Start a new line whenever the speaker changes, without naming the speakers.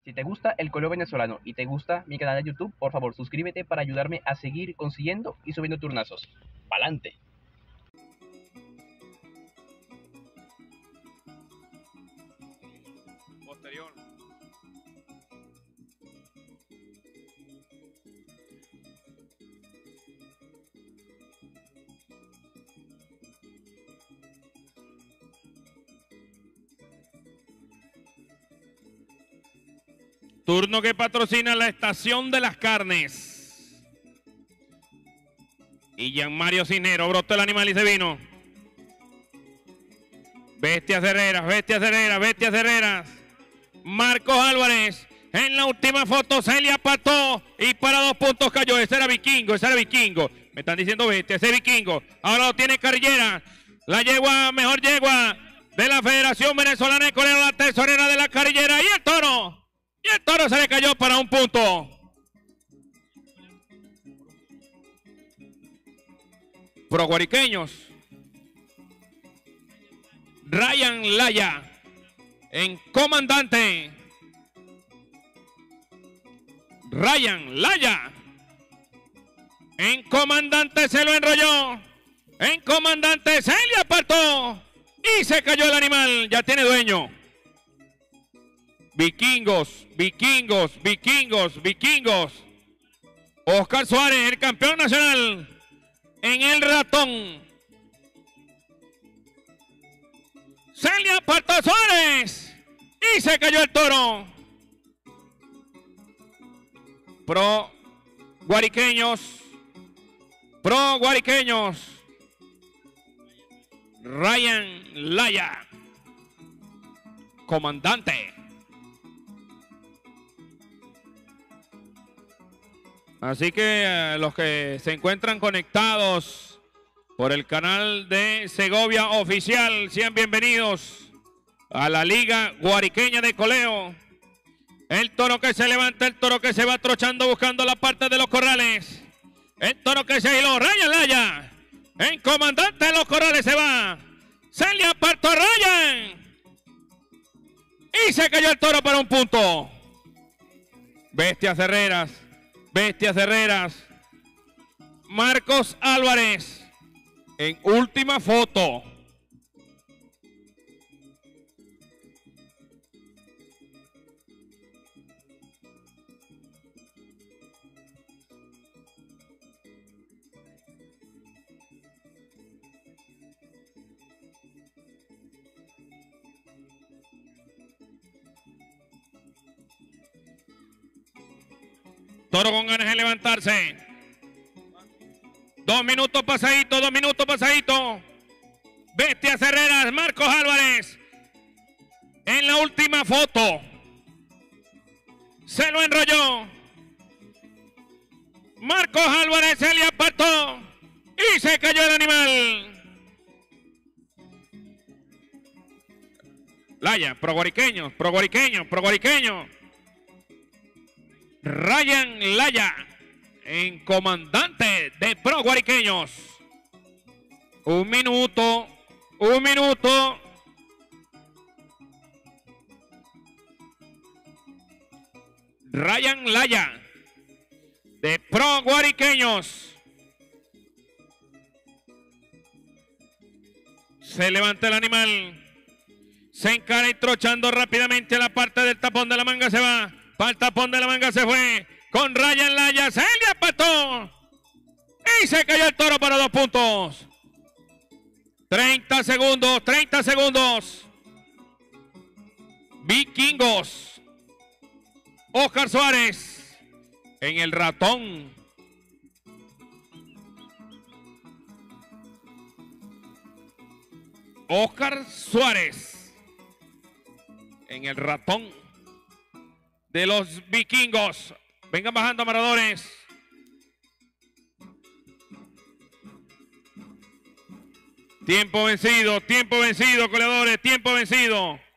Si te gusta el color venezolano y te gusta mi canal de YouTube, por favor suscríbete para ayudarme a seguir consiguiendo y subiendo turnazos. ¡Pa'lante!
Posterior. Turno que patrocina la Estación de las Carnes. Y Jean Mario Cinero, brotó el animal y se vino. Bestias Herreras, Bestias Herreras, Bestias Herreras. Marcos Álvarez. En la última foto se le apató y para 2 puntos cayó. Ese era Vikingo, ese era Vikingo. Me están diciendo Bestia, ese es Vikingo. Ahora lo tiene Carrillera. La yegua, mejor yegua de la Federación Venezolana de Coleo, la tesorera de la Carrillera. Y el toro. Y el toro se le cayó para 1 punto. Proguariqueños. Ryan Laya en comandante. Ryan Laya en comandante, se lo enrolló. En comandante se le apartó y se cayó el animal. Ya tiene dueño. Vikingos, Vikingos, Vikingos, Vikingos. Oscar Suárez, el campeón nacional en el ratón. Se le apartó Suárez y se cayó el toro. Pro Guariqueños. Pro Guariqueños. Ryan Laya. Comandante. Así que los que se encuentran conectados por el canal de Segovia Oficial, sean bienvenidos a la Liga Guariqueña de Coleo. El toro que se levanta, el toro que se va trochando buscando la parte de los corrales. El toro que se hiló, Ryan Laya. En comandante de los corrales se va. Se le apartó Ryan. Y se cayó el toro para 1 punto. Bestias Herreras. Bestias Herreras. Marcos Álvarez. En última foto. Toro con ganas de levantarse. 2 minutos pasadito, 2 minutos pasadito. Bestias Herreras, Marcos Álvarez. En la última foto. Se lo enrolló. Marcos Álvarez se le apartó. Y se cayó el animal. Laya, proguariqueños, proguariqueños, proguariqueños. Ryan Laya en comandante de Proguariqueños. 1 minuto, 1 minuto. Ryan Laya de Proguariqueños. Se levanta el animal. Se encara y trochando rápidamente a la parte del tapón de la manga se va. Para el tapón de la manga se fue. Con Ryan Laya se le apató. Y se cayó el toro para 2 puntos. 30 segundos, 30 segundos. Vikingos. Oscar Suárez en el ratón. Oscar Suárez en el ratón de los Vikingos. Vengan bajando, amarradores. Tiempo vencido, coleadores, tiempo vencido.